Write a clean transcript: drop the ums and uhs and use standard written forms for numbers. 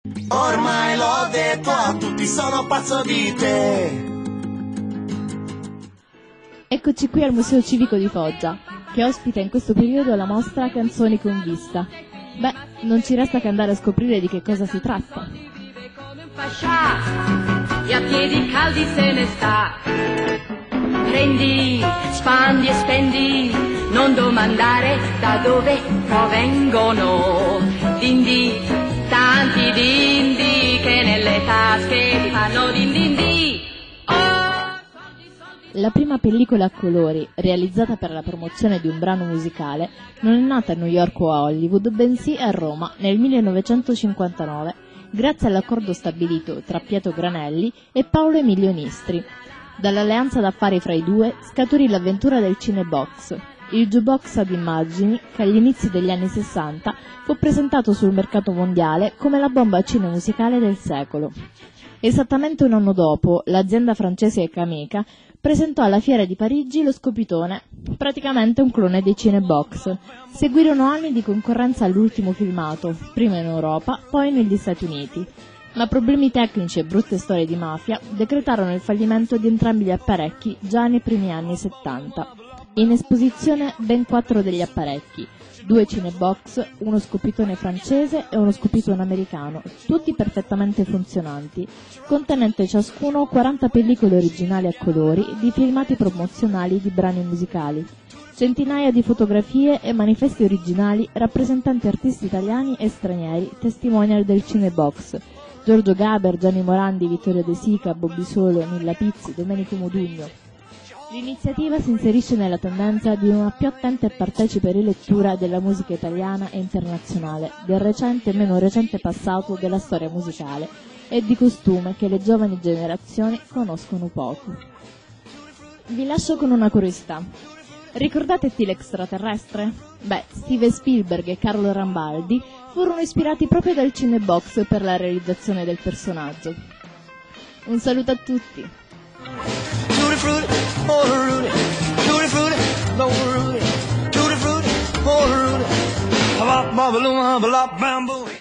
Ormai l'ho detto a tutti, sono pazzo di te. Eccoci qui al Museo Civico di Foggia, che ospita in questo periodo la mostra Canzoni con vista. Beh, non ci resta che andare a scoprire di che cosa si tratta. E a piedi caldi se ne sta. Prendi, spandi e spendi, non domandare da dove provengono. Dindi, tanti dindi che nelle tasche ti fanno din din di. La prima pellicola a colori, realizzata per la promozione di un brano musicale, non è nata a New York o a Hollywood, bensì a Roma nel 1959, grazie all'accordo stabilito tra Pietro Granelli e Paolo Emilio Nistri. Dall'alleanza d'affari fra i due scaturì l'avventura del Cinebox, il jukebox ad immagini che agli inizi degli anni 60 fu presentato sul mercato mondiale come la bomba cinemusicale del secolo. Esattamente un anno dopo, l'azienda francese Cameca presentò alla Fiera di Parigi lo scopitone, praticamente un clone dei Cinebox. Seguirono anni di concorrenza all'ultimo filmato, prima in Europa, poi negli Stati Uniti. Ma problemi tecnici e brutte storie di mafia decretarono il fallimento di entrambi gli apparecchi già nei primi anni 70. In esposizione ben 4 degli apparecchi, 2 Cinebox, uno scopitone francese e uno scopitone americano, tutti perfettamente funzionanti, contenente ciascuno 40 pellicole originali a colori di filmati promozionali di brani musicali, centinaia di fotografie e manifesti originali rappresentanti artisti italiani e stranieri, testimonial del Cinebox, Giorgio Gaber, Gianni Morandi, Vittorio De Sica, Bobby Solo, Nilla Pizzi, Domenico Modugno. L'iniziativa si inserisce nella tendenza di una più attenta e partecipe rilettura della musica italiana e internazionale, del recente e meno recente passato della storia musicale e di costume che le giovani generazioni conoscono poco. Vi lascio con una curiosità. Ricordate Till extraterrestre? Beh, Steven Spielberg e Carlo Rambaldi furono ispirati proprio dal Cinebox per la realizzazione del personaggio. Un saluto a tutti! Tutti frutti, oh Rudy, tutti frutti, oh Rudy, tutti frutti, oh Rudy, blah blah blah blah blah bamboo.